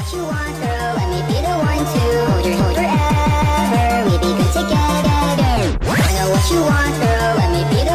what you want, girl. Let me be the one to hold your hand forever. We be good together. I know what you want, girl. Let me be